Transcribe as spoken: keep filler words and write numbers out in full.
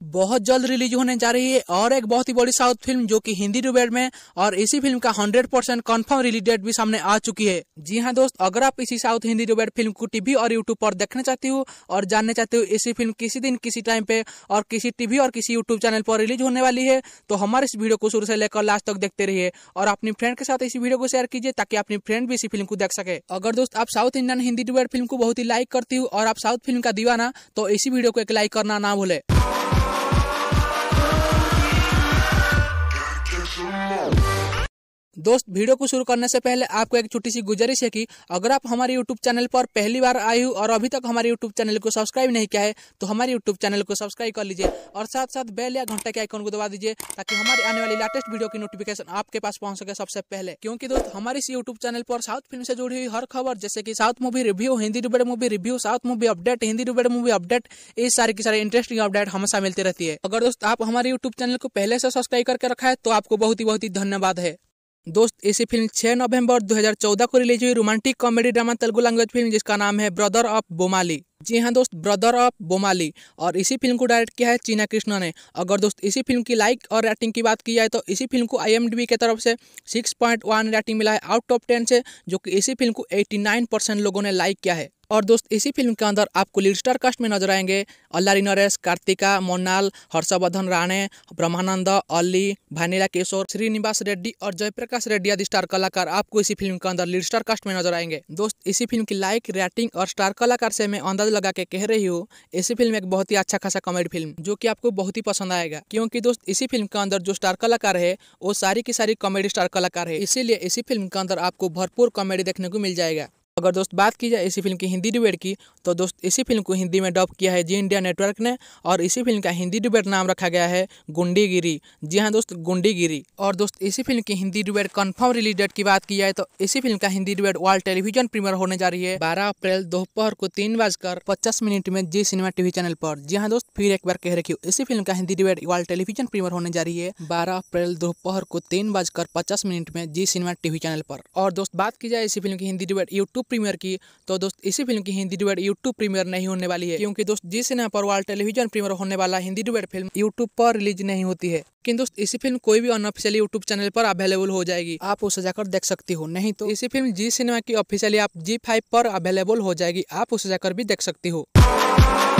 बहुत जल्द रिलीज होने जा रही है और एक बहुत ही बड़ी साउथ फिल्म जो कि हिंदी डुबेड में, और इसी फिल्म का hundred percent confirm release date भी सामने आ चुकी है। जी हाँ दोस्त, अगर आप इसी साउथ हिंदी डुबेड फिल्म को टीवी और यूट्यूब पर देखना चाहते हो और जानने चाहते हो इसी फिल्म किसी दिन किसी टाइम पे और किसी टीवी और किसी यूट्यूब चैनल पर रिलीज होने वाली है, तो हमारे इस वीडियो को शुरू से लेकर लास्ट तक देखते रहिए और अपनी फ्रेंड के साथ इसी वीडियो को शेयर कीजिए ताकि अपनी फ्रेंड भी इसी फिल्म को देख सके। अगर दोस्त आप south Indian Hindi dubbed film को बहुत ही लाइक करती हो और आप साउथ फिल्म का दीवाना, तो इसी वीडियो को एक लाइक करना ना भूले। दोस्त वीडियो को शुरू करने से पहले आपको एक छोटी सी गुजारिश है कि अगर आप हमारे यूट्यूब चैनल पर पहली बार आए हो और अभी तक हमारे यूट्यूब चैनल को सब्सक्राइब नहीं किया है तो हमारे यूट्यूब चैनल को सब्सक्राइब कर लीजिए और साथ साथ बेल या घंटे के आइकन को दबा दीजिए ताकि हमारी आने वाली लेटेस्ट वीडियो की नोटिफिकेशन आपके पास पहुंच सके सबसे पहले। क्योंकि दोस्त हमारे इस यूट्यूब चैनल पर साउथ फिल्म से जुड़ी हुई हर खबर जैसे कि south movie review, Hindi dubbed movie review, south movie update, Hindi dubbed movie update, ये सारी की सारी इंटरेस्टिंग अपडेट हमेशा मिलती रहती है। अगर दोस्त आप हमारे यूट्यूब चैनल को पहले से सब्सक्राइब करके रखा है तो आपको बहुत ही बहुत ही धन्यवाद है। दोस्त इसी फिल्म छह नवंबर दो हज़ार चौदह को रिलीज हुई romantic comedy drama Telugu language film जिसका नाम है ब्रदर ऑफ बोमाली। जी हाँ दोस्त, ब्रदर ऑफ बोमाली। और इसी फिल्म को डायरेक्ट किया है चीना कृष्णा ने। अगर दोस्त इसी फिल्म की लाइक और रेटिंग की बात की जाए तो इसी फिल्म को आई एम डी बी की तरफ से सिक्स पॉइंट वन रेटिंग मिला है आउट ऑफ टेन से, जो कि इसी फिल्म को नवासी परसेंट लोगों ने लाइक किया है। और दोस्त इसी फिल्म के अंदर आपको लीड स्टार कास्ट में नजर आएंगे अल्लारी नरेश, कार्तिका, मोनाल, हर्षवर्धन राणे, ब्रह्मानंद, अली, भानीला किशोर, श्रीनिवास रेड्डी और जयप्रकाश रेड्डी आदि स्टार कलाकार आपको इसी फिल्म के अंदर लीड स्टार कास्ट में नजर आएंगे। दोस्त इसी फिल्म की लाइक, रेटिंग और स्टार कलाकार से मैं अंदाज लगा के कह रही हूँ इसी फिल्म एक बहुत ही अच्छा खासा कॉमेडी फिल्म जो कि आपको बहुत ही पसंद आएगा। क्योंकि दोस्त इसी फिल्म के अंदर जो स्टार कलाकार है वो सारी की सारी कॉमेडी स्टार कलाकार है, इसीलिए इसी फिल्म के अंदर आपको भरपूर कॉमेडी देखने को मिल जाएगा। अगर दोस्त बात की जाए इसी फिल्म की हिंदी डुबेड की तो दोस्त इसी फिल्म को हिंदी में डब किया है जी इंडिया नेटवर्क ने और इसी फिल्म का हिंदी डुबेड नाम रखा गया है गुंडीगिरी। जी हाँ दोस्त, गुंडीगिरी। और दोस्त इसी फिल्म की Hindi dubbed confirm release date की बात की जाए तो इसी फिल्म का Hindi dubbed world television premiere होने जा रही है बारह अप्रैल दोपहर को तीन बजकर पचास मिनट में जी सिनेमा टीवी चैनल पर। जी हाँ दोस्त, फिर एक बार कह रखी हूँ इसी फिल्म का Hindi dubbed world television premiere होने जा रही है बारह अप्रैल दोपहर को तीन बजकर पचास मिनट में जी सिनेमा टीवी चैनल पर। और दोस्त बात की जाए इसी फिल्म की हिंदी डुबेड यूट्यूब प्रीमियर की तो दोस्त इसी फिल्म की हिंदी डुबेड यूट्यूब प्रीमियर नहीं होने वाली है, क्योंकि दोस्त जी सिनेमा पर वर्ल्ड टेलीविजन प्रीमियर होने वाला हिंदी डुबेड फिल्म यूट्यूब पर रिलीज नहीं होती है। लेकिन दोस्त इसी फिल्म कोई भी अनऑफिशियली यूट्यूब चैनल पर अवेलेबल हो जाएगी, आप उसे जाकर देख सकती हो। नहीं तो इसी फिल्म जी सिनेमा की ऑफिशियली आप जी फाइव पर अवेलेबल हो जाएगी, आप उसे जाकर भी देख सकती हो।